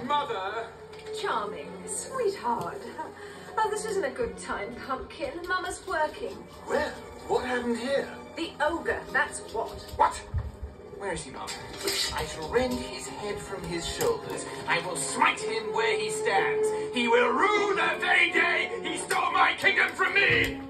Mother! Charming. Sweetheart. Oh, this isn't a good time, Pumpkin. Mama's working. Well, what happened here? The ogre, that's what. What? Where is he, Mum? I shall rend his head from his shoulders. I will smite him where he stands. He will rue the very day he stole my kingdom from me!